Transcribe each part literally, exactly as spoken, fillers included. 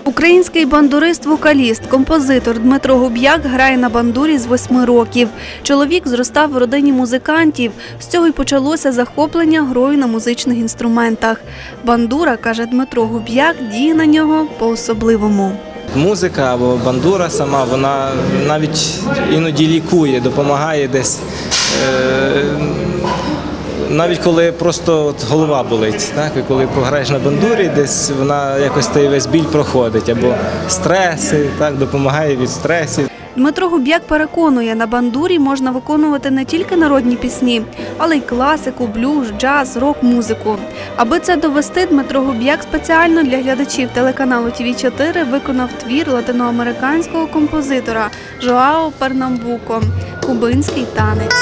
Український бандурист-вокаліст, композитор Дмитро Губ'як грає на бандурі з восьми років. Чоловік зростав в родині музикантів. З цього й почалося захоплення грою на музичних інструментах. Бандура, каже Дмитро Губ'як, діє на нього по-особливому. Музика або бандура сама, вона навіть іноді лікує, допомагає десь. Е Навіть коли просто от голова болить, так? І коли пограєш на бандурі, десь вона якось той весь біль проходить, або стреси, так, допомагає від стресів. Дмитро Губ'як переконує, на бандурі можна виконувати не тільки народні пісні, але й класику, блюз, джаз, рок-музику. Аби це довести, Дмитро Губ'як спеціально для глядачів телеканалу Ті Ві чотири виконав твір латиноамериканського композитора Жоао Пернамбуко «Кубинський танець».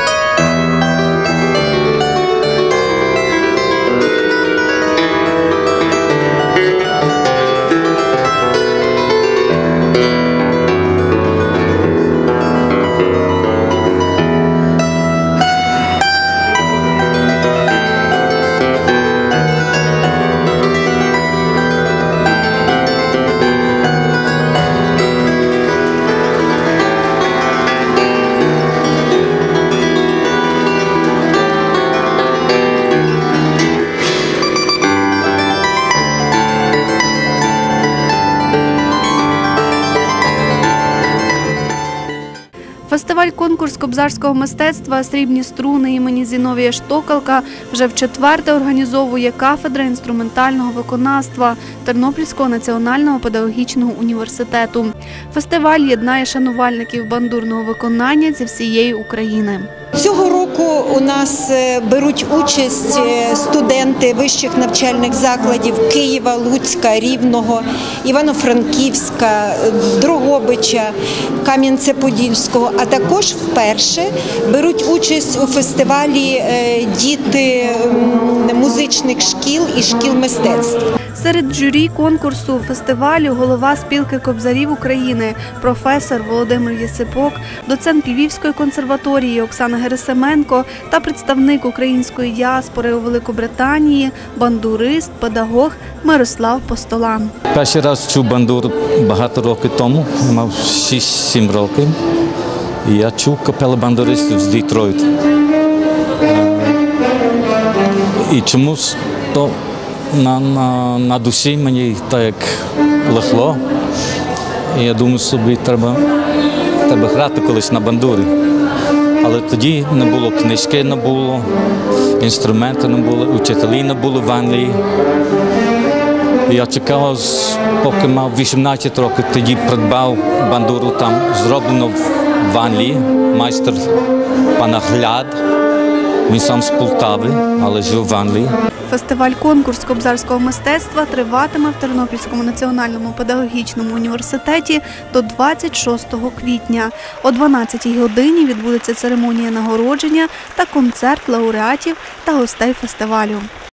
Фестиваль-конкурс кобзарського мистецтва «Срібні струни» імені Зіновія Штокалка вже вчетверте організовує кафедра інструментального виконавства Тернопільського національного педагогічного університету. Фестиваль єднає шанувальників бандурного виконання зі всієї України. Цього року у нас беруть участь студенти вищих навчальних закладів Києва, Луцька, Рівного, Івано-Франківська, Дрогобича, Кам'янця-Подільського, а також вперше беруть участь у фестивалі діти музичних шкіл і шкіл мистецтв. Серед журі конкурсу фестивалю голова спілки кобзарів України, професор Володимир Єсипок, доцент Львівської консерваторії Оксана Герасименко та представник української діаспори у Великобританії, бандурист, педагог Мирослав Постолан. Перший раз чув бандуру багато років тому, мав шість-сім років. І я чув капелу бандуристів з Детройта. І чомусь то На, на, на душі мені так як легло. І я думаю, собі треба, треба грати колись на бандурі. Але тоді не було книжки, не було, інструменти не було, учителі не було в Англії. І я чекав, поки мав вісімнадцять років, тоді придбав бандуру там, зроблено в Англії, майстер пан Гляд. Він сам з Полтави, але жив в Англії. Фестиваль-конкурс кобзарського мистецтва триватиме в Тернопільському національному педагогічному університеті до двадцять шостого квітня. О дванадцятій годині відбудеться церемонія нагородження та концерт лауреатів та гостей фестивалю.